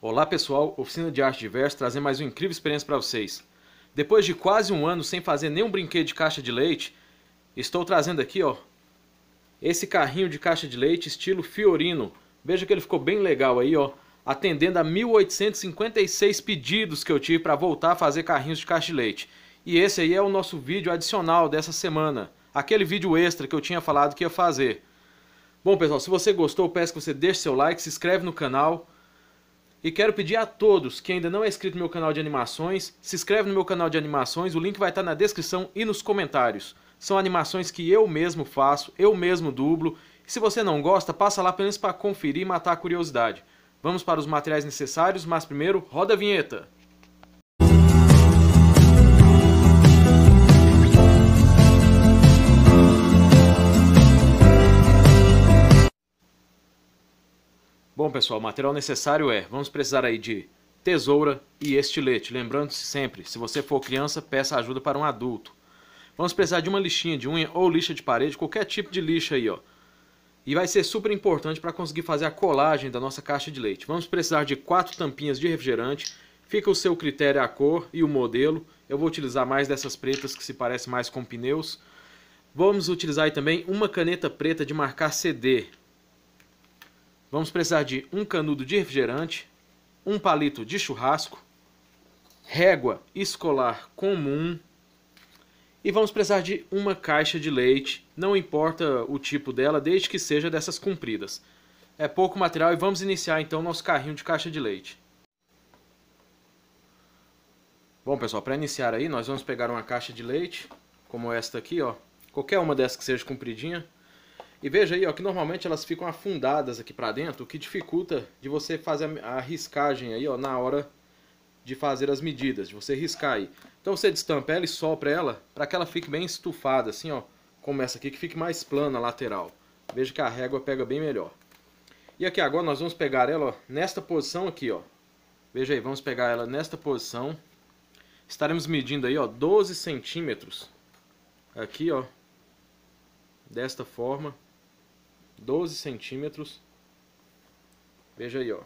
Olá pessoal, Oficina de Arte Diversa trazendo mais uma incrível experiência para vocês. Depois de quase um ano sem fazer nenhum brinquedo de caixa de leite, estou trazendo aqui esse carrinho de caixa de leite estilo Fiorino. Veja que ele ficou bem legal aí, atendendo a 1856 pedidos que eu tive para voltar a fazer carrinhos de caixa de leite. E esse aí é o nosso vídeo adicional dessa semana, aquele vídeo extra que eu tinha falado que ia fazer. Bom pessoal, se você gostou, eu peço que você deixe seu like, se inscreve no canal. E quero pedir a todos que ainda não é inscrito no meu canal de animações, se inscreve no meu canal de animações, o link vai estar na descrição e nos comentários. São animações que eu mesmo faço, eu mesmo dublo. E se você não gosta, passa lá pelo menos para conferir e matar a curiosidade. Vamos para os materiais necessários, mas primeiro, roda a vinheta. Bom pessoal, o material necessário vamos precisar aí de tesoura e estilete. Lembrando-se sempre, se você for criança, peça ajuda para um adulto. Vamos precisar de uma lixinha de unha ou lixa de parede, qualquer tipo de lixa aí, E vai ser super importante para conseguir fazer a colagem da nossa caixa de leite. Vamos precisar de 4 tampinhas de refrigerante. Fica o seu critério a cor e o modelo. Eu vou utilizar mais dessas pretas que se parecem mais com pneus. Vamos utilizar aí também uma caneta preta de marcar CD. Vamos precisar de um canudo de refrigerante, um palito de churrasco, régua escolar comum e vamos precisar de uma caixa de leite, não importa o tipo dela, desde que seja dessas compridas. É pouco material e vamos iniciar então nosso carrinho de caixa de leite. Bom pessoal, para iniciar aí nós vamos pegar uma caixa de leite, como esta aqui, qualquer uma dessas que seja compridinha. E veja aí que normalmente elas ficam afundadas aqui para dentro, o que dificulta de você fazer a riscagem aí, na hora de fazer as medidas, de você riscar aí. Então você destampa ela e sopra ela para que ela fique bem estufada, assim, como essa aqui, que fique mais plana a lateral. Veja que a régua pega bem melhor. E aqui agora nós vamos pegar ela nesta posição aqui, Veja aí, vamos pegar ela nesta posição. Estaremos medindo aí, 12 centímetros. Aqui, desta forma. 12 centímetros. Veja aí,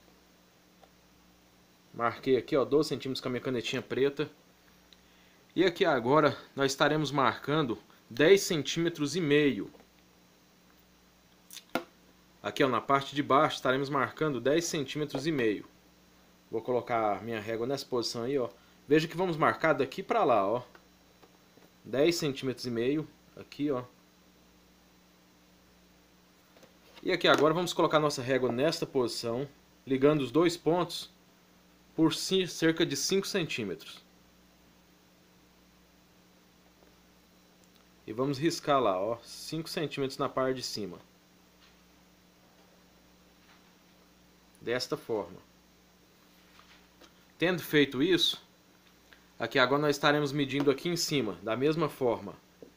Marquei aqui, 12 centímetros com a minha canetinha preta. E aqui agora nós estaremos marcando 10 centímetros e meio. Aqui, na parte de baixo estaremos marcando 10 centímetros e meio. Vou colocar a minha régua nessa posição aí, Veja que vamos marcar daqui para lá, 10 centímetros e meio. Aqui, E aqui agora vamos colocar nossa régua nesta posição, ligando os dois pontos por cerca de 5 centímetros. E vamos riscar lá, 5 centímetros na parte de cima. Desta forma. Tendo feito isso, aqui agora nós estaremos medindo aqui em cima, da mesma forma.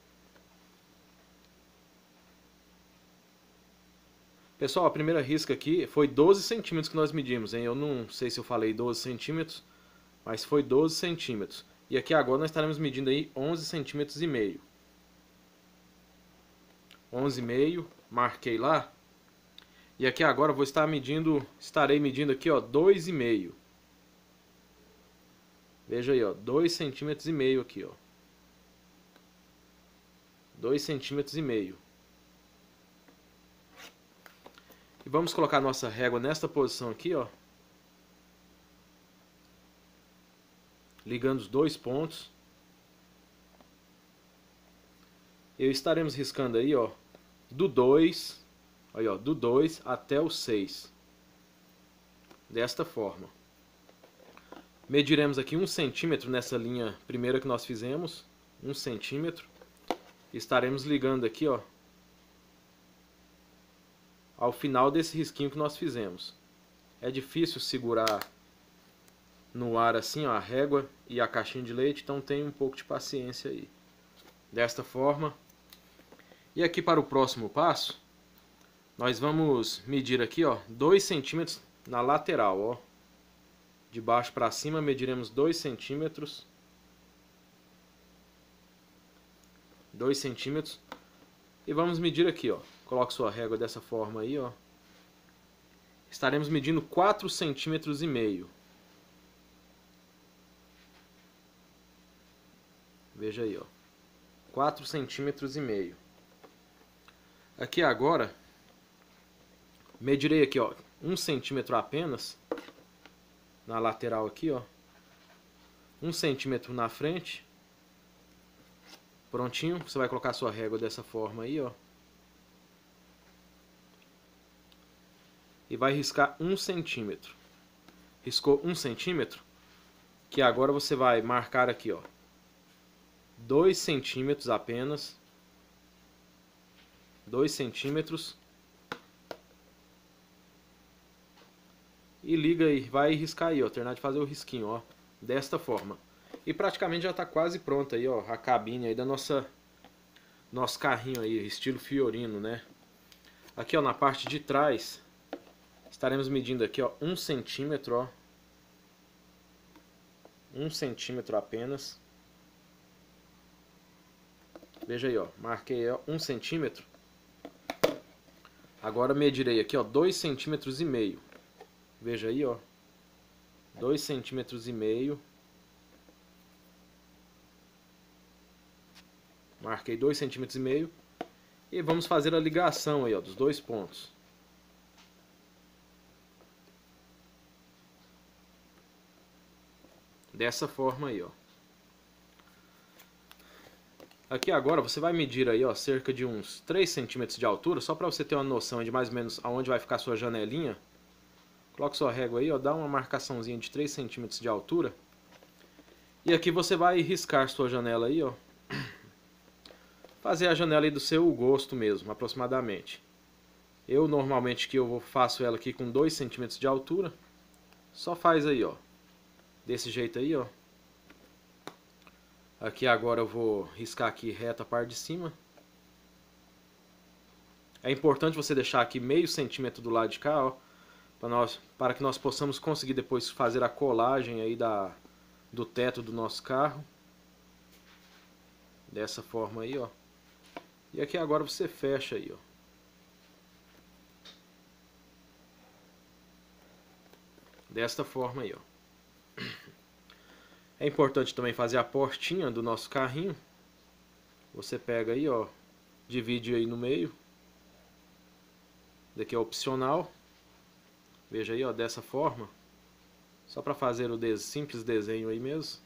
Pessoal, a primeira risca aqui foi 12 centímetros que nós medimos, hein? Eu não sei se eu falei 12 centímetros, mas foi 12 centímetros. E aqui agora nós estaremos medindo aí 11 centímetros e meio. 11,5, marquei lá. E aqui agora eu vou estar medindo, estarei medindo aqui, 2,5. Veja aí, 2 centímetros e meio aqui, 2 centímetros e meio. E vamos colocar nossa régua nesta posição aqui, ligando os dois pontos. E estaremos riscando aí, do 2, aí, do 2 até o 6. Desta forma. Mediremos aqui 1 centímetro nessa linha primeira que nós fizemos, 1 centímetro. E estaremos ligando aqui, ao final desse risquinho que nós fizemos. É difícil segurar no ar assim, a régua e a caixinha de leite, então tenha um pouco de paciência aí. Desta forma. E aqui para o próximo passo, nós vamos medir aqui, 2 centímetros na lateral, De baixo para cima mediremos 2 centímetros. 2 centímetros. E vamos medir aqui, Coloque sua régua dessa forma aí, estaremos medindo 4,5 centímetros. Veja aí, ó. 4,5 centímetros. Aqui agora, medirei aqui, ó, 1 centímetro apenas, na lateral aqui, ó. 1 centímetro na frente. Prontinho, você vai colocar sua régua dessa forma aí, ó. E vai riscar 1 centímetro. Riscou 1 centímetro, que agora você vai marcar aqui, ó, 2 centímetros apenas. 2 centímetros. E liga aí, vai riscar aí, ó, terminar de fazer o risquinho, ó, desta forma. E praticamente já está quase pronta aí, ó, a cabine aí da nosso carrinho aí, estilo Fiorino, né? Aqui, ó, na parte de trás, estaremos medindo aqui, ó, 1 centímetro, ó. 1 centímetro apenas. Veja aí, ó, marquei, ó, 1 centímetro. Agora medirei aqui, ó, 2,5 centímetros. Veja aí, ó, 2,5 centímetros. Marquei 2,5 centímetros. E vamos fazer a ligação aí, ó, dos dois pontos. Dessa forma aí, ó. Aqui agora você vai medir aí, ó, cerca de uns 3 centímetros de altura, só para você ter uma noção de mais ou menos aonde vai ficar a sua janelinha. Coloque sua régua aí, ó, dá uma marcaçãozinha de 3 centímetros de altura. E aqui você vai riscar sua janela aí, ó. Fazer a janela aí do seu gosto mesmo, aproximadamente. Eu normalmente que eu faço ela aqui com 2 centímetros de altura. Só faz aí, ó. Desse jeito aí, ó. Aqui agora eu vou riscar aqui reto a parte de cima. É importante você deixar aqui meio centímetro do lado de cá, ó, para que nós possamos conseguir depois fazer a colagem aí do teto do nosso carro. Dessa forma aí, ó. E aqui agora você fecha aí, ó. Desta forma aí, ó. É importante também fazer a portinha do nosso carrinho. Você pega aí, ó, divide aí no meio. Daqui é opcional. Veja aí, ó, dessa forma. Só para fazer o simples desenho aí mesmo.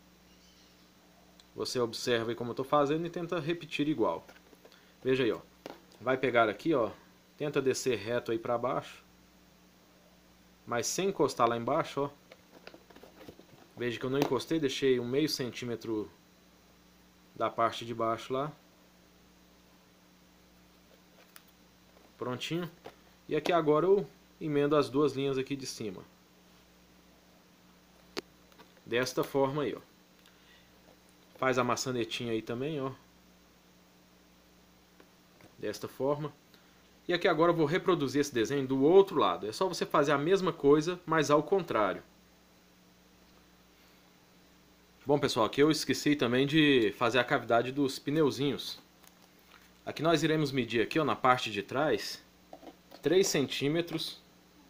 Você observa aí como eu estou fazendo e tenta repetir igual. Veja aí, ó. Vai pegar aqui, ó. Tenta descer reto aí para baixo. Mas sem encostar lá embaixo, ó. Veja que eu não encostei, deixei um meio centímetro da parte de baixo lá. Prontinho. E aqui agora eu emendo as duas linhas aqui de cima. Desta forma aí, ó. Faz a maçanetinha aí também, ó. Desta forma. E aqui agora eu vou reproduzir esse desenho do outro lado. É só você fazer a mesma coisa, mas ao contrário. Bom, pessoal, aqui eu esqueci também de fazer a cavidade dos pneuzinhos. Aqui nós iremos medir aqui, ó, na parte de trás, 3 centímetros.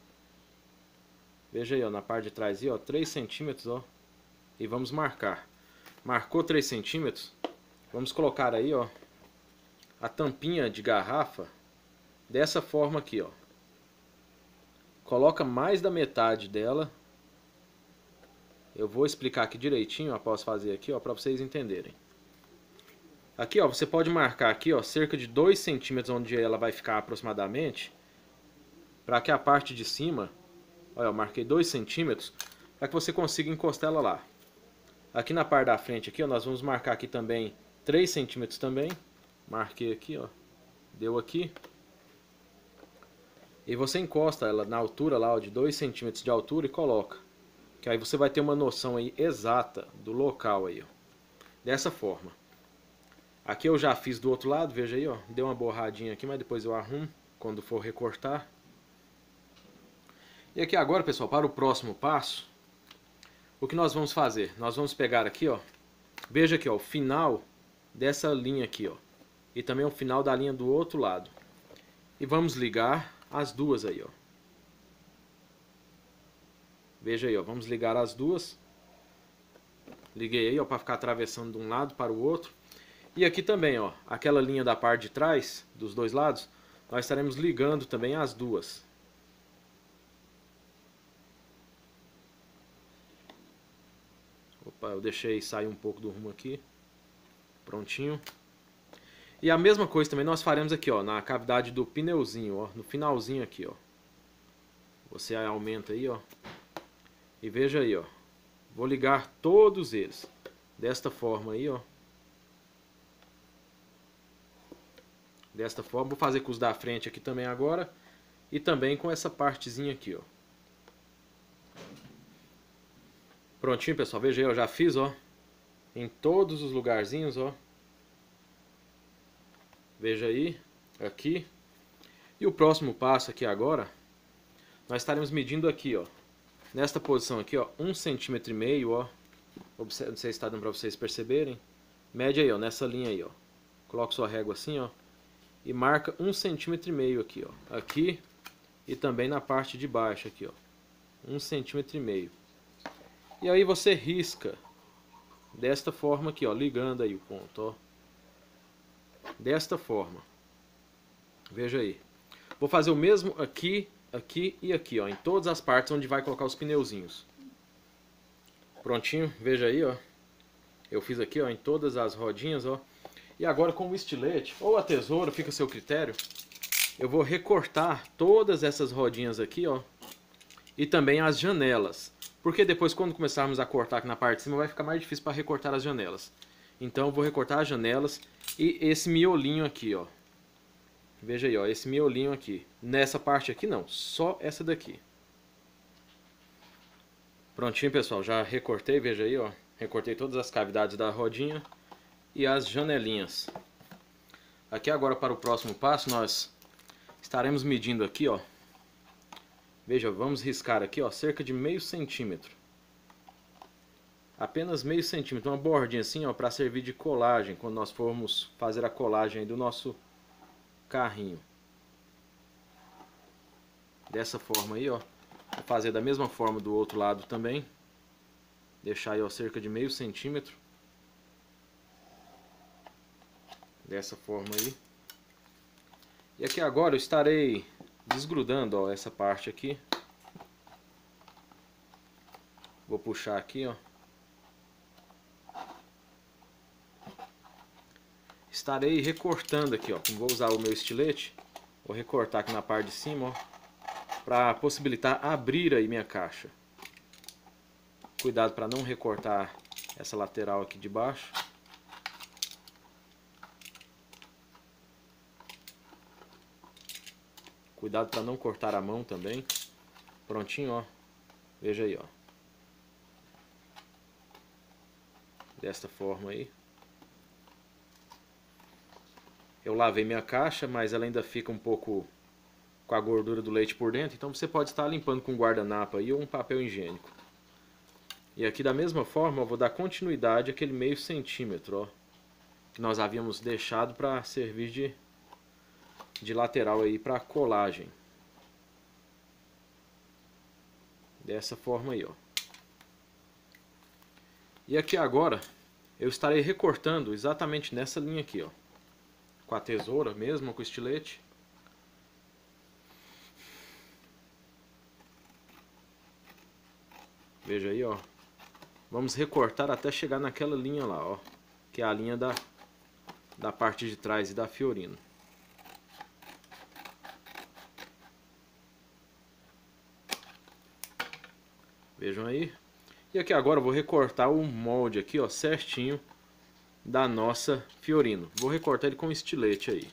Veja aí, ó, na parte de trás, aí, ó, 3 centímetros, ó. E vamos marcar. Marcou 3 centímetros, vamos colocar aí, ó, a tampinha de garrafa dessa forma aqui, ó. Coloca mais da metade dela. Eu vou explicar aqui direitinho após fazer aqui, ó, para vocês entenderem. Aqui, ó, você pode marcar aqui, ó, cerca de 2 centímetros onde ela vai ficar aproximadamente, para que a parte de cima, olha, eu marquei 2 centímetros, para que você consiga encostar ela lá. Aqui na parte da frente aqui, ó, nós vamos marcar aqui também 3 centímetros também. Marquei aqui, ó. Deu aqui. E você encosta ela na altura lá, ó, de 2 centímetros de altura e coloca. Que aí você vai ter uma noção aí exata do local aí, ó. Dessa forma. Aqui eu já fiz do outro lado, veja aí, ó. Deu uma borradinha aqui, mas depois eu arrumo quando for recortar. E aqui agora, pessoal, para o próximo passo, o que nós vamos fazer? Nós vamos pegar aqui, ó. Veja aqui, ó, o final dessa linha aqui, ó. E também o final da linha do outro lado. E vamos ligar as duas aí, ó. Veja aí, ó, vamos ligar as duas. Liguei aí, ó, para ficar atravessando de um lado para o outro. E aqui também, ó, aquela linha da parte de trás, dos dois lados, nós estaremos ligando também as duas. Opa, eu deixei sair um pouco do rumo aqui. Prontinho. E a mesma coisa também nós faremos aqui, ó, na cavidade do pneuzinho, ó, no finalzinho aqui, ó. Você aumenta aí, ó. E veja aí, ó. Vou ligar todos eles desta forma aí, ó. Desta forma, vou fazer com os da frente aqui também agora. E também com essa partezinha aqui, ó. Prontinho, pessoal. Veja aí, eu já fiz, ó. Em todos os lugarzinhos, ó. Veja aí, aqui. E o próximo passo aqui agora, nós estaremos medindo aqui, ó. Nesta posição aqui, ó, 1,5 cm, ó. Não sei se está dando para vocês perceberem. Mede aí, ó, nessa linha aí, ó. Coloca sua régua assim, ó. E marca 1,5 cm aqui, ó. Aqui e também na parte de baixo aqui, ó. 1,5 cm. E aí você risca desta forma aqui, ó, ligando aí o ponto, ó. Desta forma. Veja aí. Vou fazer o mesmo aqui, aqui e aqui, ó, em todas as partes onde vai colocar os pneuzinhos. Prontinho, veja aí, ó. Eu fiz aqui, ó, em todas as rodinhas, ó. E agora com o estilete ou a tesoura, fica a seu critério, eu vou recortar todas essas rodinhas aqui, ó. E também as janelas. Porque depois, quando começarmos a cortar aqui na parte de cima, vai ficar mais difícil para recortar as janelas. Então eu vou recortar as janelas e esse miolinho aqui, ó. Veja aí, ó, esse miolinho aqui. Nessa parte aqui não, só essa daqui. Prontinho, pessoal, já recortei, veja aí, ó. Recortei todas as cavidades da rodinha e as janelinhas. Aqui agora para o próximo passo, nós estaremos medindo aqui, ó. Veja, vamos riscar aqui, ó, cerca de meio centímetro. Apenas meio centímetro, uma bordinha assim, ó, para servir de colagem, quando nós formos fazer a colagem do nosso carrinho. Dessa forma aí, ó. Vou fazer da mesma forma do outro lado também. Deixar aí, ó, cerca de meio centímetro. Dessa forma aí. E aqui agora eu estarei desgrudando, ó, essa parte aqui. Vou puxar aqui, ó. Estarei recortando aqui, ó. Vou usar o meu estilete. Vou recortar aqui na parte de cima, ó, para possibilitar abrir aí minha caixa. Cuidado para não recortar essa lateral aqui de baixo. Cuidado para não cortar a mão também. Prontinho, ó. Veja aí, ó. Desta forma aí. Eu lavei minha caixa, mas ela ainda fica um pouco com a gordura do leite por dentro. Então você pode estar limpando com um guardanapo aí ou um papel higiênico. E aqui da mesma forma eu vou dar continuidade àquele meio centímetro, ó, que nós havíamos deixado para servir de lateral aí para colagem. Dessa forma aí, ó. E aqui agora eu estarei recortando exatamente nessa linha aqui, ó. Com a tesoura mesmo, com o estilete. Veja aí, ó. Vamos recortar até chegar naquela linha lá, ó. Que é a linha da parte de trás e da Fiorino. Vejam aí. E aqui agora eu vou recortar o molde aqui, ó, certinho da nossa Fiorino. Vou recortar ele com estilete aí.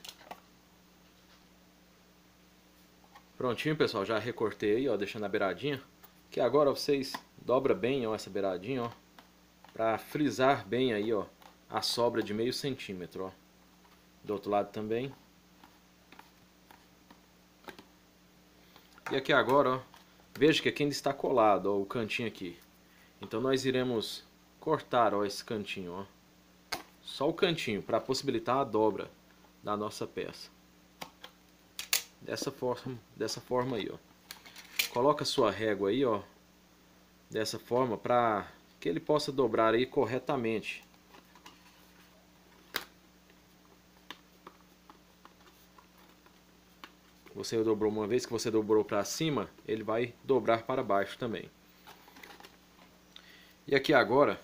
Prontinho, pessoal, já recortei aí, ó, deixando a beiradinha. Que agora vocês dobra bem, ó, essa beiradinha, ó, para frisar bem aí, ó, a sobra de meio centímetro, ó. Do outro lado também. E aqui agora, ó, veja que aqui ainda está colado, ó, o cantinho aqui. Então nós iremos cortar, ó, esse cantinho, ó. Só o cantinho, para possibilitar a dobra da nossa peça. Dessa forma aí, ó. Coloca a sua régua aí, ó, dessa forma para que ele possa dobrar aí corretamente. Você dobrou uma vez que você dobrou para cima, ele vai dobrar para baixo também. E aqui agora,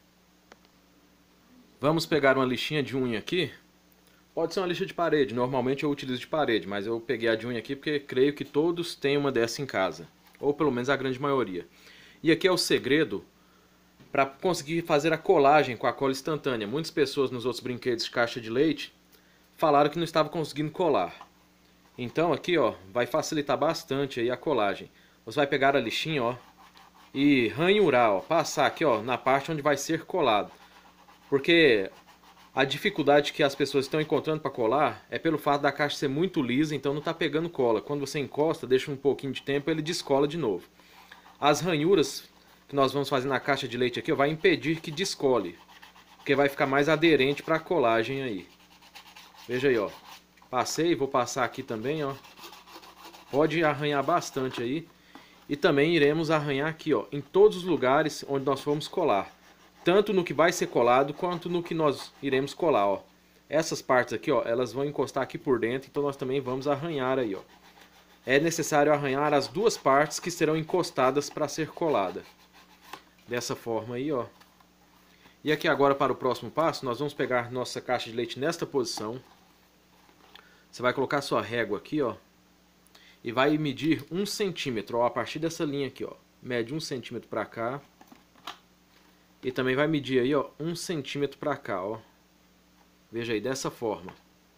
vamos pegar uma lixinha de unha aqui. Pode ser uma lixa de parede, normalmente eu utilizo de parede, mas eu peguei a de unha aqui porque creio que todos têm uma dessa em casa. Ou pelo menos a grande maioria. E aqui é o segredo para conseguir fazer a colagem com a cola instantânea. Muitas pessoas nos outros brinquedos de caixa de leite falaram que não estavam conseguindo colar. Então aqui, ó, vai facilitar bastante aí a colagem. Você vai pegar a lixinha, ó, e ranhurar, ó, passar aqui, ó, na parte onde vai ser colado. Porque a dificuldade que as pessoas estão encontrando para colar é pelo fato da caixa ser muito lisa, então não está pegando cola. Quando você encosta, deixa um pouquinho de tempo, ele descola de novo. As ranhuras que nós vamos fazer na caixa de leite aqui, ó, vai impedir que descole, porque vai ficar mais aderente para a colagem aí. Veja aí, ó. Passei, vou passar aqui também, ó. Pode arranhar bastante aí. E também iremos arranhar aqui, ó, em todos os lugares onde nós formos colar. Tanto no que vai ser colado, quanto no que nós iremos colar, ó. Essas partes aqui, ó, elas vão encostar aqui por dentro, então nós também vamos arranhar aí, ó. É necessário arranhar as duas partes que serão encostadas para ser colada. Dessa forma aí, ó. E aqui agora para o próximo passo, nós vamos pegar nossa caixa de leite nesta posição. Você vai colocar sua régua aqui, ó, e vai medir 1 centímetro, ó, a partir dessa linha aqui, ó. Mede 1 centímetro para cá. E também vai medir aí, ó, 1 centímetro para cá, ó. Veja aí, dessa forma.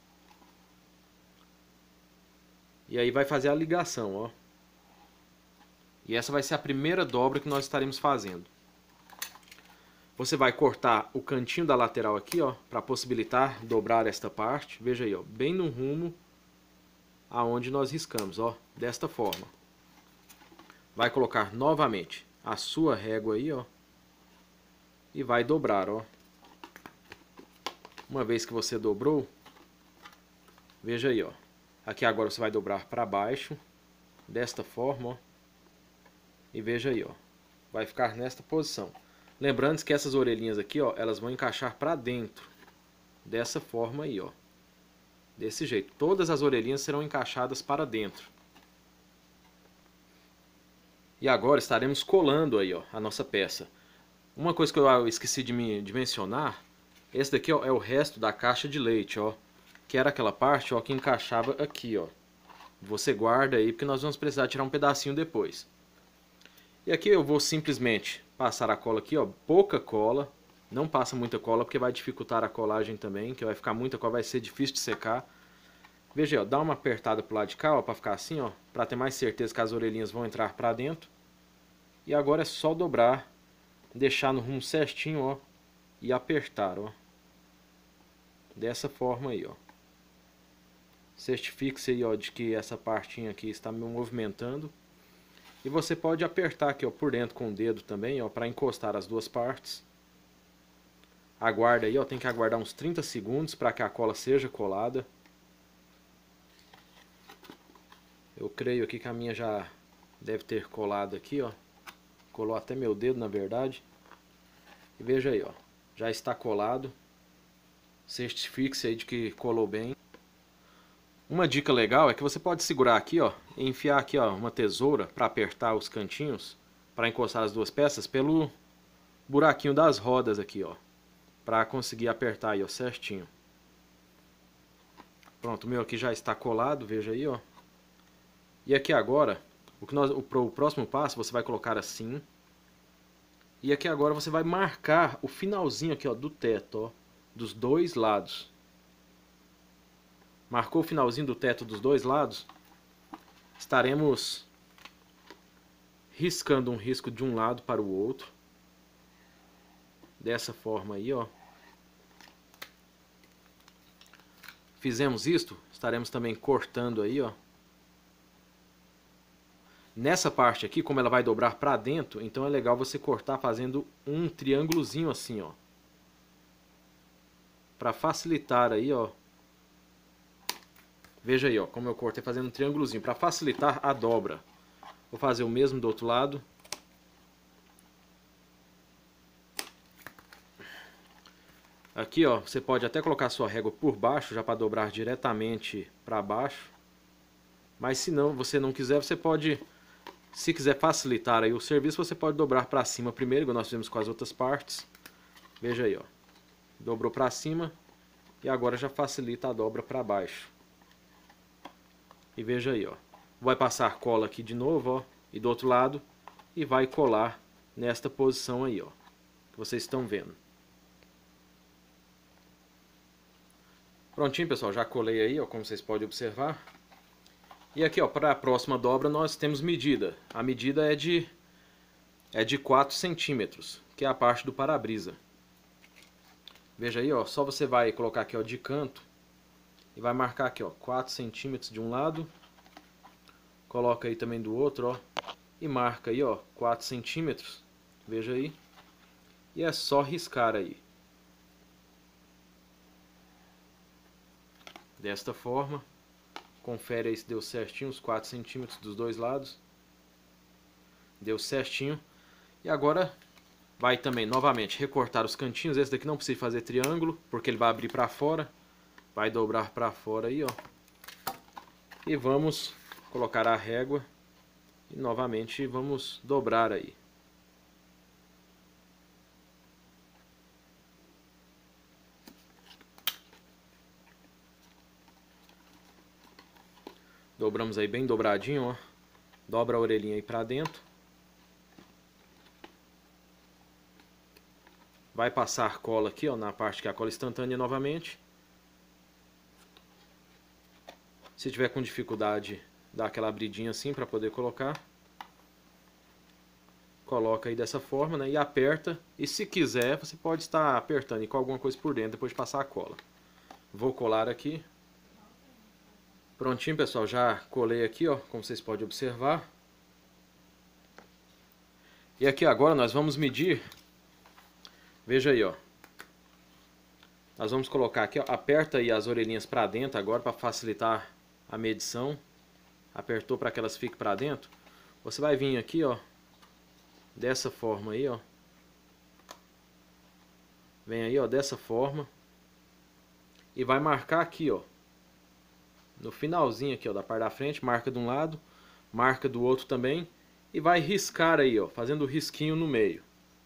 E aí vai fazer a ligação, ó. E essa vai ser a primeira dobra que nós estaremos fazendo. Você vai cortar o cantinho da lateral aqui, ó, para possibilitar dobrar esta parte. Veja aí, ó, bem no rumo aonde nós riscamos, ó, desta forma. Vai colocar novamente a sua régua aí, ó, e vai dobrar, ó. Uma vez que você dobrou, veja aí, ó. Aqui agora você vai dobrar para baixo, desta forma, ó. E veja aí, ó. Vai ficar nesta posição. Lembrando que essas orelhinhas aqui, ó, elas vão encaixar para dentro. Dessa forma aí, ó. Desse jeito. Todas as orelhinhas serão encaixadas para dentro. E agora estaremos colando aí, ó, a nossa peça. Uma coisa que eu esqueci de mencionar, esse daqui, ó, é o resto da caixa de leite, ó. Que era aquela parte, ó, que encaixava aqui, ó. Você guarda aí, porque nós vamos precisar tirar um pedacinho depois. E aqui eu vou simplesmente passar a cola aqui, ó, pouca cola. Não passa muita cola, porque vai dificultar a colagem também, que vai ficar muita cola, vai ser difícil de secar. Veja aí, ó, dá uma apertada pro lado de cá, ó, para ficar assim, ó, para ter mais certeza que as orelhinhas vão entrar para dentro. E agora é só dobrar, deixar no rumo certinho, ó, e apertar, ó. Dessa forma aí, ó. Certifique-se aí, ó, de que essa partinha aqui está me movimentando. E você pode apertar aqui, ó, por dentro com o dedo também, ó, para encostar as duas partes. Aguarda aí, ó, tem que aguardar uns 30 segundos para que a cola seja colada. Eu creio aqui que a minha já deve ter colado aqui, ó. Colou até meu dedo, na verdade. E veja aí, ó, já está colado. Certifique-se aí de que colou bem. Uma dica legal é que você pode segurar aqui, ó, e enfiar aqui, ó, uma tesoura para apertar os cantinhos, para encostar as duas peças pelo buraquinho das rodas aqui, ó, para conseguir apertar aí, ó, certinho. Pronto, o meu aqui já está colado, veja aí, ó. E aqui agora, o próximo passo você vai colocar assim. E aqui agora você vai marcar o finalzinho aqui, ó, do teto, ó, dos dois lados. Marcou o finalzinho do teto dos dois lados, estaremos riscando um risco de um lado para o outro. Dessa forma aí, ó. Fizemos isto, estaremos também cortando aí, ó. Nessa parte aqui, como ela vai dobrar para dentro, então é legal você cortar fazendo um triângulozinho assim, ó. Para facilitar aí, ó. Veja aí, ó, como eu cortei fazendo um triângulozinho, para facilitar a dobra. Vou fazer o mesmo do outro lado. Aqui, ó, você pode até colocar sua régua por baixo, já para dobrar diretamente para baixo. Mas se não, você não quiser, você pode, se quiser facilitar aí o serviço, você pode dobrar para cima primeiro, igual nós fizemos com as outras partes. Veja aí, ó. Dobrou para cima e agora já facilita a dobra para baixo. E veja aí, ó. Vai passar cola aqui de novo, ó, e do outro lado, e vai colar nesta posição aí, ó, que vocês estão vendo. Prontinho, pessoal, já colei aí, ó, como vocês podem observar. E aqui, ó, para a próxima dobra nós temos medida. A medida é de 4 centímetros, que é a parte do para-brisa. Veja aí, ó, só você vai colocar aqui, ó, de canto e vai marcar aqui, ó, 4 centímetros de um lado. Coloca aí também do outro, ó, e marca aí, ó, 4 centímetros. Veja aí. E é só riscar aí. Desta forma. Confere aí se deu certinho os 4 centímetros dos dois lados. Deu certinho. E agora vai também novamente recortar os cantinhos. Esse daqui não precisa fazer triângulo, porque ele vai abrir para fora. Vai dobrar para fora aí, ó. E vamos colocar a régua. E novamente vamos dobrar aí. Dobramos aí bem dobradinho, ó. Dobra a orelhinha aí pra dentro. Vai passar cola aqui, ó, na parte que é a cola instantânea novamente. Se tiver com dificuldade, dá aquela abridinha assim pra poder colocar. Coloca aí dessa forma, né, e aperta. E se quiser, você pode estar apertando e com alguma coisa por dentro depois de passar a cola. Vou colar aqui. Prontinho, pessoal, já colei aqui, ó, como vocês podem observar. E aqui agora nós vamos medir. Veja aí, ó. Nós vamos colocar aqui, ó, aperta aí as orelhinhas para dentro agora para facilitar a medição. Apertou para que elas fiquem para dentro. Você vai vir aqui, ó, dessa forma aí, ó. Vem aí, ó, dessa forma. E vai marcar aqui, ó. No finalzinho aqui, ó, da parte da frente, marca de um lado, marca do outro também. E vai riscar aí, ó, fazendo o risquinho no meio.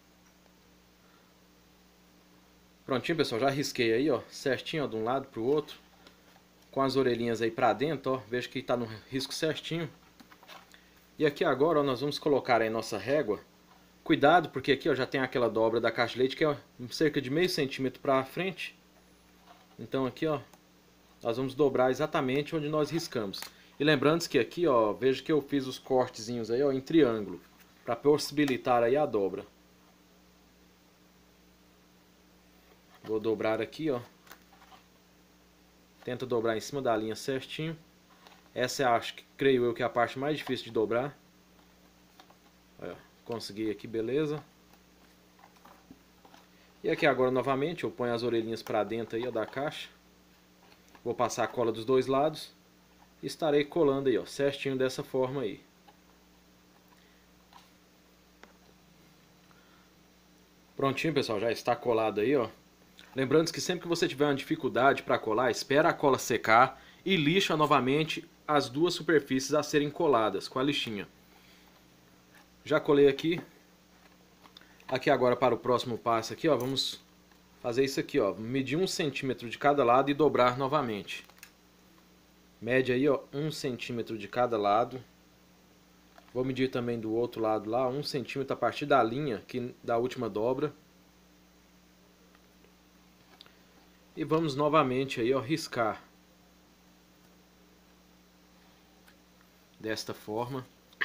Prontinho, pessoal, já risquei aí, ó, certinho, ó, de um lado pro outro. Com as orelhinhas aí pra dentro, ó, veja que tá no risco certinho. E aqui agora, ó, nós vamos colocar aí nossa régua. Cuidado, porque aqui, ó, já tem aquela dobra da caixa de leite que é cerca de meio centímetro pra frente. Então aqui, ó, nós vamos dobrar exatamente onde nós riscamos. E lembrando que aqui, ó, veja que eu fiz os cortezinhos aí, ó, em triângulo, para possibilitar aí a dobra. Vou dobrar aqui, ó. Tenta dobrar em cima da linha certinho. Essa eu acho que, creio eu, que é a parte mais difícil de dobrar. Olha, consegui aqui, beleza. E aqui agora novamente eu ponho as orelhinhas para dentro aí, ó, da caixa. Vou passar a cola dos dois lados. E estarei colando aí, ó, certinho dessa forma aí. Prontinho, pessoal, já está colado aí, ó. Lembrando que sempre que você tiver uma dificuldade para colar, espera a cola secar e lixa novamente as duas superfícies a serem coladas com a lixinha. Já colei aqui. Aqui agora para o próximo passo aqui, ó, vamos fazer isso aqui, ó, medir 1 centímetro de cada lado e dobrar novamente. Mede aí, ó, 1 centímetro de cada lado. Vou medir também do outro lado lá, 1 centímetro a partir da linha da última dobra. E vamos novamente aí, ó, riscar. Desta forma.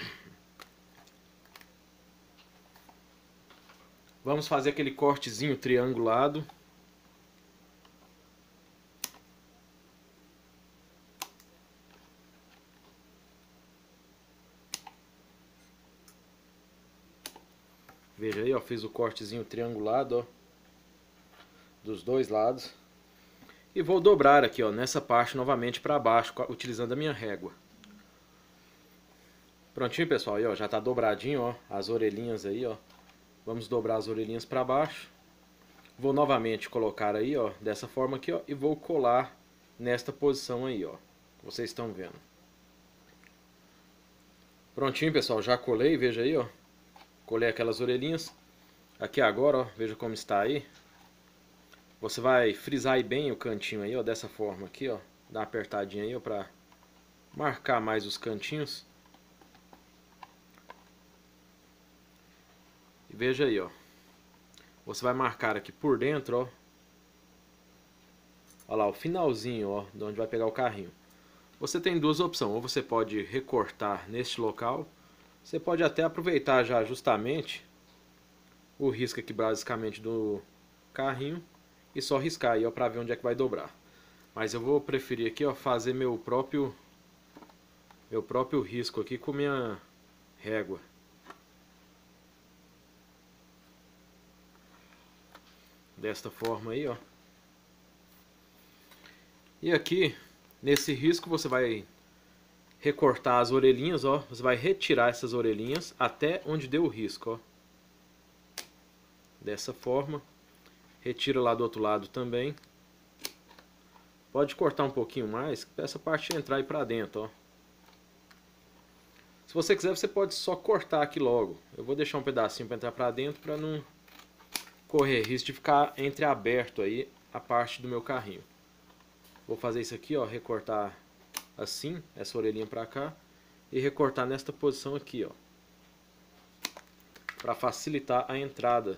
Vamos fazer aquele cortezinho triangulado. Veja aí, ó, fiz o cortezinho triangulado, ó, dos dois lados. E vou dobrar aqui, ó, nessa parte novamente para baixo, utilizando a minha régua. Prontinho, pessoal, aí, ó, já tá dobradinho, ó, as orelhinhas aí, ó. Vamos dobrar as orelhinhas para baixo. Vou novamente colocar aí, ó, dessa forma aqui, ó, e vou colar nesta posição aí, ó. Vocês estão vendo. Prontinho, pessoal, já colei, veja aí, ó. Colei aquelas orelhinhas. Aqui agora, ó, veja como está aí. Você vai frisar aí bem o cantinho aí, ó, dessa forma aqui, ó. Dá uma apertadinha aí, ó, pra marcar mais os cantinhos. E veja aí, ó. Você vai marcar aqui por dentro, ó. Olha lá, o finalzinho, ó, de onde vai pegar o carrinho. Você tem duas opções, ou você pode recortar neste local. Você pode até aproveitar já justamente o risco aqui basicamente do carrinho e só riscar aí, ó, pra ver onde é que vai dobrar. Mas eu vou preferir aqui, ó, fazer meu próprio risco aqui com minha régua. Desta forma aí, ó. E aqui, nesse risco, você vai recortar as orelhinhas, ó. Você vai retirar essas orelhinhas até onde deu o risco, ó. Dessa forma. Retira lá do outro lado também. Pode cortar um pouquinho mais, para essa parte entrar aí pra dentro, ó. Se você quiser, você pode só cortar aqui logo. Eu vou deixar um pedacinho para entrar pra dentro, para não correr risco de ficar entreaberto aí a parte do meu carrinho. Vou fazer isso aqui, ó, recortar assim, essa orelhinha pra cá, e recortar nesta posição aqui, ó, para facilitar a entrada.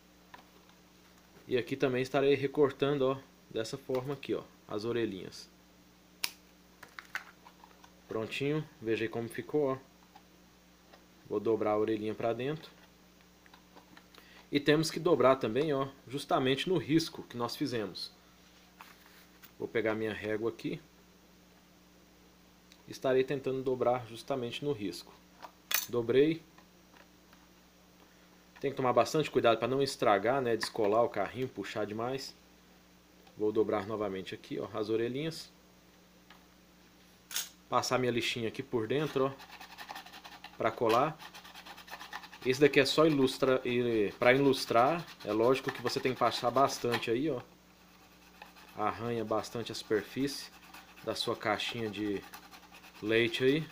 E aqui também estarei recortando, ó, dessa forma aqui, ó, as orelhinhas. Prontinho, veja aí como ficou, ó. Vou dobrar a orelhinha pra dentro. E temos que dobrar também, ó, justamente no risco que nós fizemos. Vou pegar minha régua aqui. Estarei tentando dobrar justamente no risco. Dobrei. Tem que tomar bastante cuidado para não estragar, né, descolar o carrinho, puxar demais. Vou dobrar novamente aqui, ó, as orelhinhas. Passar minha lixinha aqui por dentro, ó, para colar. Esse daqui é só para ilustrar. É lógico que você tem que passar bastante aí, ó. Arranha bastante a superfície da sua caixinha de leite aí.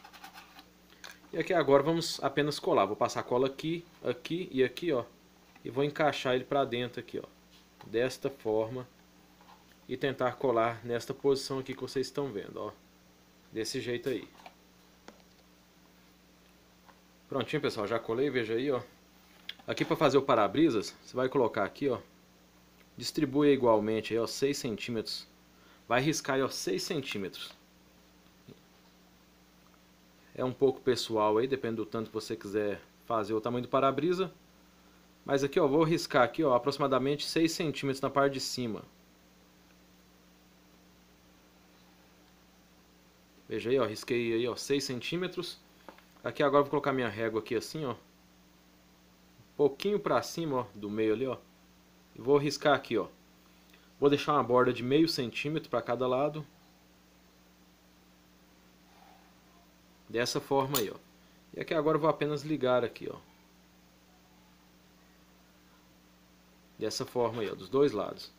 E aqui agora vamos apenas colar. Vou passar cola aqui, aqui e aqui, ó. E vou encaixar ele para dentro aqui, ó. Desta forma. E tentar colar nesta posição aqui que vocês estão vendo, ó. Desse jeito aí. Prontinho, pessoal, já colei, veja aí, ó. Aqui para fazer o para-brisas, você vai colocar aqui, ó. Distribui igualmente aí, ó, 6 centímetros. Vai riscar aí, ó, 6 centímetros. É um pouco pessoal aí, depende do tanto que você quiser fazer o tamanho do para-brisa. Mas aqui, ó, vou riscar aqui, ó, aproximadamente 6 centímetros na parte de cima. Veja aí, ó, risquei aí, ó, 6 centímetros. Aqui agora eu vou colocar minha régua aqui assim, ó. Um pouquinho pra cima, ó, do meio ali, ó. E vou riscar aqui, ó. Vou deixar uma borda de meio centímetro para cada lado. Dessa forma aí, ó. E aqui agora eu vou apenas ligar aqui, ó. Dessa forma aí, ó, dos dois lados.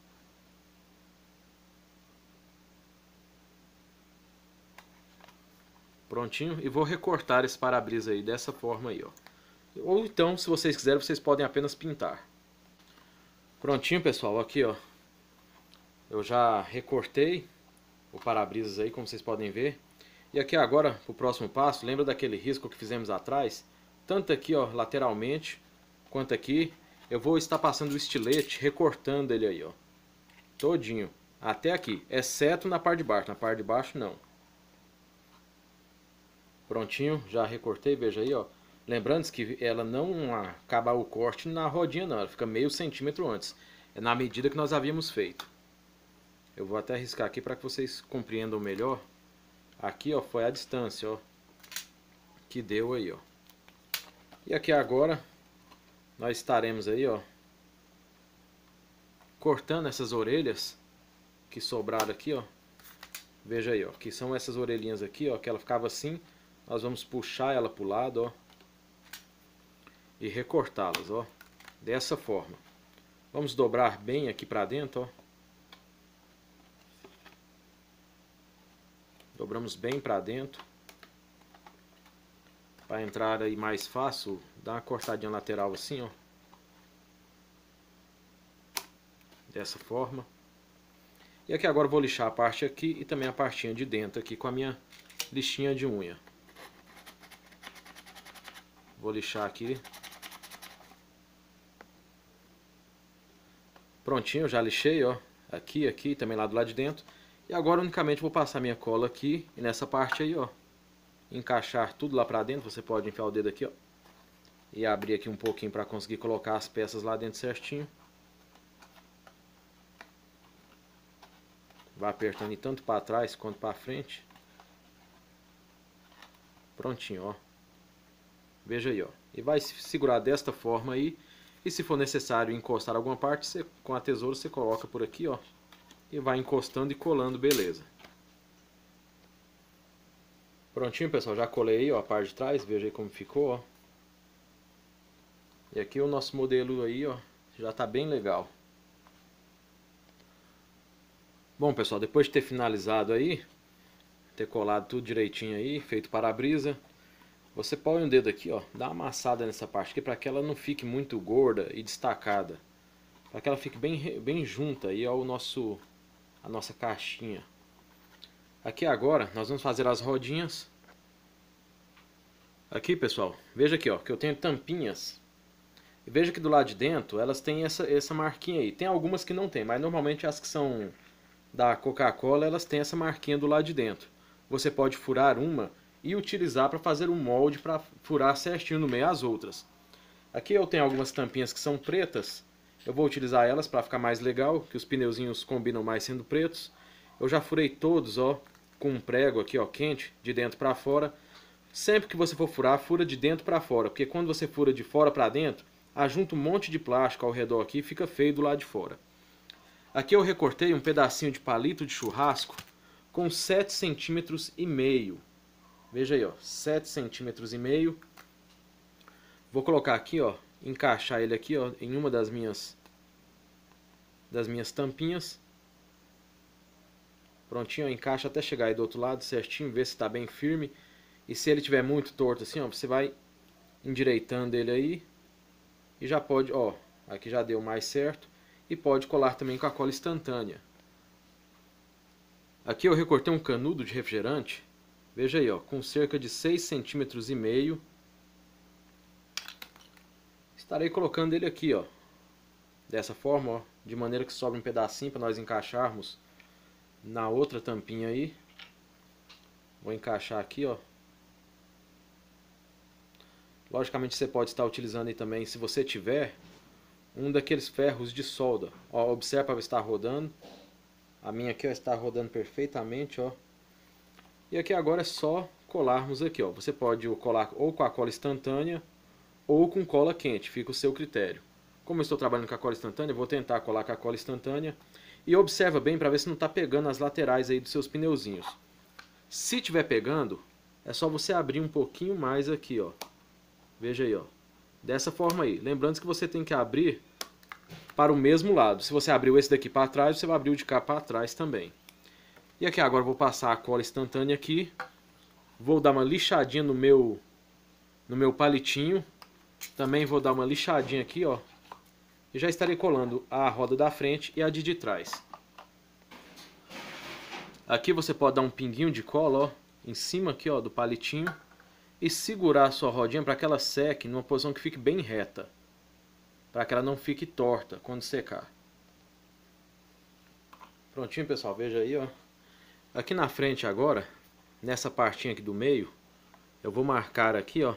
Prontinho. E vou recortar esse para-brisa aí dessa forma aí, ó. Ou então, se vocês quiserem, vocês podem apenas pintar. Prontinho, pessoal, aqui, ó. Eu já recortei o para-brisas aí, como vocês podem ver. E aqui agora, pro próximo passo, lembra daquele risco que fizemos atrás? Tanto aqui, ó, lateralmente, quanto aqui. Eu vou estar passando o estilete, recortando ele aí, ó. Todinho. Até aqui, exceto na parte de baixo. Na parte de baixo, não. Prontinho, já recortei, veja aí, ó. Lembrando que ela não acaba o corte na rodinha, não. Ela fica meio centímetro antes. É na medida que nós havíamos feito. Eu vou até riscar aqui para que vocês compreendam melhor. Aqui, ó, foi a distância, ó, que deu aí, ó. E aqui agora nós estaremos aí, ó, cortando essas orelhas que sobraram aqui, ó. Veja aí, ó, que são essas orelhinhas aqui, ó, que ela ficava assim. Nós vamos puxar ela pro lado, ó, e recortá-las, ó, dessa forma. Vamos dobrar bem aqui pra dentro, ó. Dobramos bem pra dentro. Para entrar aí mais fácil, dá uma cortadinha lateral assim, ó. Dessa forma. E aqui agora eu vou lixar a parte aqui e também a partinha de dentro aqui com a minha lixinha de unha. Vou lixar aqui. Prontinho, eu já lixei, ó. Aqui, aqui, também lá do lado de dentro. E agora unicamente vou passar minha cola aqui e nessa parte aí, ó. Encaixar tudo lá pra dentro. Você pode enfiar o dedo aqui, ó. E abrir aqui um pouquinho para conseguir colocar as peças lá dentro certinho. Vai apertando tanto para trás quanto para frente. Prontinho, ó. Veja aí, ó. E vai segurar desta forma aí. E se for necessário encostar alguma parte, você, com a tesoura você coloca por aqui, ó. E vai encostando e colando, beleza. Prontinho, pessoal. Já colei, ó, a parte de trás. Veja aí como ficou, ó. E aqui o nosso modelo aí, ó. Já tá bem legal. Bom, pessoal, depois de ter finalizado aí, ter colado tudo direitinho aí, feito para-brisa, você põe o dedo aqui, ó, dá uma amassada nessa parte aqui para que ela não fique muito gorda e destacada, para que ela fique bem junta aí ao a nossa caixinha. Aqui agora nós vamos fazer as rodinhas. Aqui, pessoal, veja aqui, ó, que eu tenho tampinhas. E veja que do lado de dentro elas têm essa marquinha aí. Tem algumas que não tem, mas normalmente as que são da Coca-Cola, elas têm essa marquinha do lado de dentro. Você pode furar uma e utilizar para fazer um molde para furar certinho no meio as outras. Aqui eu tenho algumas tampinhas que são pretas. Eu vou utilizar elas para ficar mais legal, que os pneuzinhos combinam mais sendo pretos. Eu já furei todos, ó, com um prego aqui, ó, quente, de dentro para fora. Sempre que você for furar, fura de dentro para fora, porque quando você fura de fora para dentro, ajunta um monte de plástico ao redor aqui e fica feio do lado de fora. Aqui eu recortei um pedacinho de palito de churrasco com 7,5 cm. Veja aí, ó, 7,5 cm. Vou colocar aqui, ó, encaixar ele aqui, ó, em uma das minhas tampinhas. Prontinho, ó, encaixa até chegar aí do outro lado certinho, ver se está bem firme. E se ele tiver muito torto assim, ó, você vai endireitando ele aí. E já pode, ó, aqui já deu mais certo. E pode colar também com a cola instantânea. Aqui eu recortei um canudo de refrigerante. Veja aí, ó, com cerca de 6,5 cm. Estarei colocando ele aqui, ó. Dessa forma, ó, de maneira que sobra um pedacinho para nós encaixarmos na outra tampinha aí. Vou encaixar aqui, ó. Logicamente você pode estar utilizando aí também, se você tiver, um daqueles ferros de solda. Ó, observa para ver se está rodando. A minha aqui, ó, está rodando perfeitamente, ó. E aqui agora é só colarmos aqui, ó. Você pode colar ou com a cola instantânea ou com cola quente, fica o seu critério. Como eu estou trabalhando com a cola instantânea, eu vou tentar colar com a cola instantânea. E observa bem para ver se não está pegando as laterais aí dos seus pneuzinhos. Se tiver pegando, é só você abrir um pouquinho mais aqui, ó. Veja aí, ó. Dessa forma aí. Lembrando que você tem que abrir para o mesmo lado. Se você abriu esse daqui para trás, você vai abrir o de cá para trás também. E aqui agora eu vou passar a cola instantânea aqui. Vou dar uma lixadinha no meu palitinho. Também vou dar uma lixadinha aqui, ó. E já estarei colando a roda da frente e a de trás. Aqui você pode dar um pinguinho de cola, ó, em cima aqui, ó, do palitinho. E segurar a sua rodinha para que ela seque numa posição que fique bem reta. Para que ela não fique torta quando secar. Prontinho, pessoal, veja aí, ó. Aqui na frente agora, nessa partinha aqui do meio, eu vou marcar aqui, ó.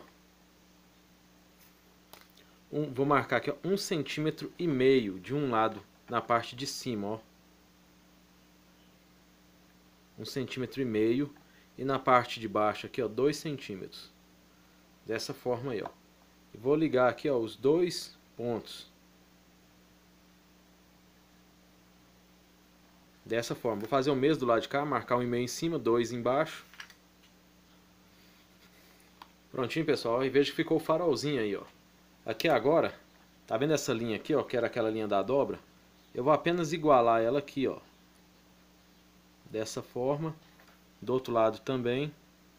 Vou marcar aqui, ó, 1,5 cm de um lado na parte de cima, ó. 1,5 cm e na parte de baixo aqui, ó, 2 cm. Dessa forma aí, ó. E vou ligar aqui, ó, os dois pontos. Dessa forma. Vou fazer o mesmo do lado de cá, marcar 1,5 em cima, 2 embaixo. Prontinho, pessoal. E veja que ficou o farolzinho aí, ó. Aqui agora, Tá vendo essa linha aqui, ó, que era aquela linha da dobra? Eu vou apenas igualar ela aqui, ó. Dessa forma. Do outro lado também.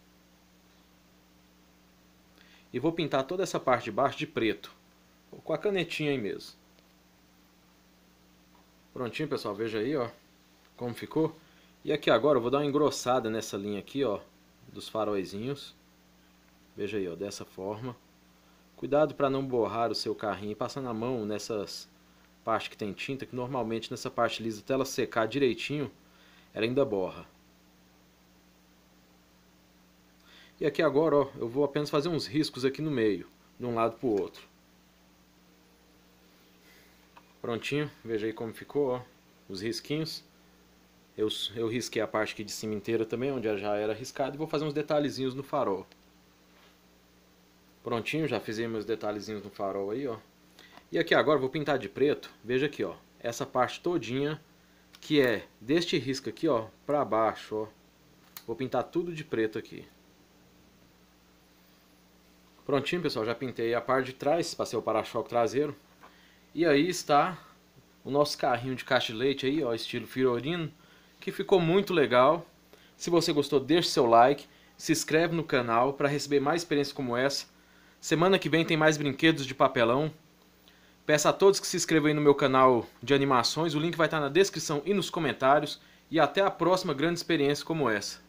E vou pintar toda essa parte de baixo de preto. Com a canetinha aí mesmo. Prontinho, pessoal, veja aí, ó, como ficou. E aqui agora eu vou dar uma engrossada nessa linha aqui, ó, dos faróizinhos. Veja aí, ó, dessa forma. Cuidado para não borrar o seu carrinho, passando a mão nessas partes que tem tinta, que normalmente nessa parte lisa, até ela secar direitinho, ela ainda borra. E aqui agora, ó, eu vou apenas fazer uns riscos aqui no meio, de um lado para o outro. Prontinho, veja aí como ficou, ó, os risquinhos. Eu risquei a parte aqui de cima inteira também, onde já era riscado, e vou fazer uns detalhezinhos no farol. Prontinho, já fiz aí meus detalhezinhos no farol aí, ó. E aqui agora eu vou pintar de preto, veja aqui, ó, essa parte todinha, que é deste risco aqui, ó, pra baixo, ó. Vou pintar tudo de preto aqui. Prontinho, pessoal, já pintei a parte de trás, passei o para-choque traseiro. E aí está o nosso carrinho de caixa de leite aí, ó, estilo Fiorino, que ficou muito legal. Se você gostou, deixe seu like, se inscreve no canal para receber mais experiências como essa. Semana que vem tem mais brinquedos de papelão. Peço a todos que se inscrevam aí no meu canal de animações, o link vai estar na descrição e nos comentários. E até a próxima grande experiência como essa.